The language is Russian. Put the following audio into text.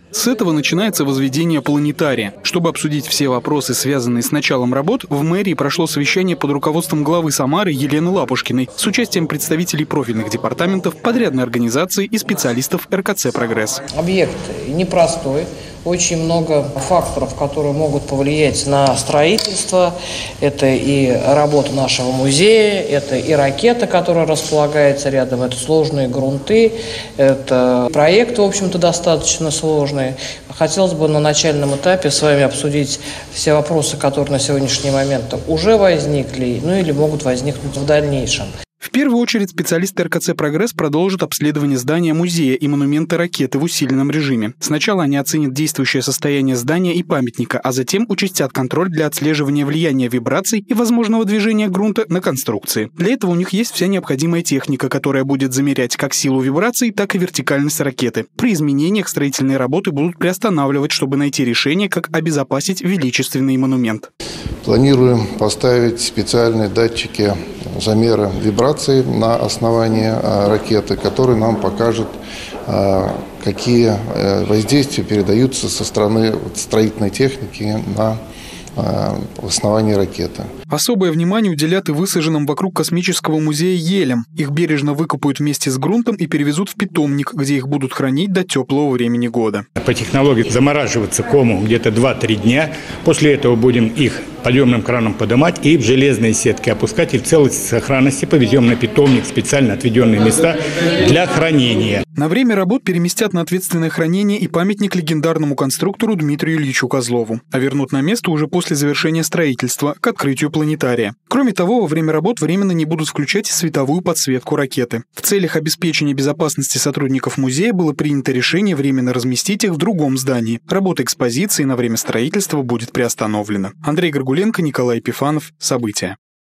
С этого начинается возведение планетария. Чтобы обсудить все вопросы, связанные с началом работ, в мэрии прошло совещание под руководством главы Самары Елены Лапушкиной с участием представителей профильных департаментов, подрядной организации и специалистов РКЦ «Прогресс». Объект непростой. Очень много факторов, которые могут повлиять на строительство. Это и работа нашего музея, это и ракета, которая располагается рядом, это сложные грунты, это проекты, в общем-то, достаточно сложные. Хотелось бы на начальном этапе с вами обсудить все вопросы, которые на сегодняшний момент уже возникли, или могут возникнуть в дальнейшем. В первую очередь специалисты РКЦ «Прогресс» продолжат обследование здания музея и монумента ракеты в усиленном режиме. Сначала они оценят действующее состояние здания и памятника, а затем участят контроль для отслеживания влияния вибраций и возможного движения грунта на конструкции. Для этого у них есть вся необходимая техника, которая будет замерять как силу вибраций, так и вертикальность ракеты. При изменениях строительные работы будут приостанавливать, чтобы найти решение, как обезопасить величественный монумент. Планируем поставить специальные датчики замера вибраций на основании ракеты, который нам покажет, какие воздействия передаются со стороны строительной техники на основании ракеты. Особое внимание уделят и высаженным вокруг космического музея елям. Их бережно выкопают вместе с грунтом и перевезут в питомник, где их будут хранить до теплого времени года. По технологии замораживаться кому где-то 2-3 дня. После этого будем их подъемным краном поднимать и в железные сетки опускать, и в целости и сохранности повезем на питомник, специально отведенные места для хранения. На время работ переместят на ответственное хранение и памятник легендарному конструктору Дмитрию Ильичу Козлову, а вернут на место уже после завершения строительства, к открытию планетария. Кроме того, во время работ временно не будут включать и световую подсветку ракеты. В целях обеспечения безопасности сотрудников музея было принято решение временно разместить их в другом здании. Работа экспозиции на время строительства будет приостановлена. Андрей Горгуленко, Николай Епифанов. События.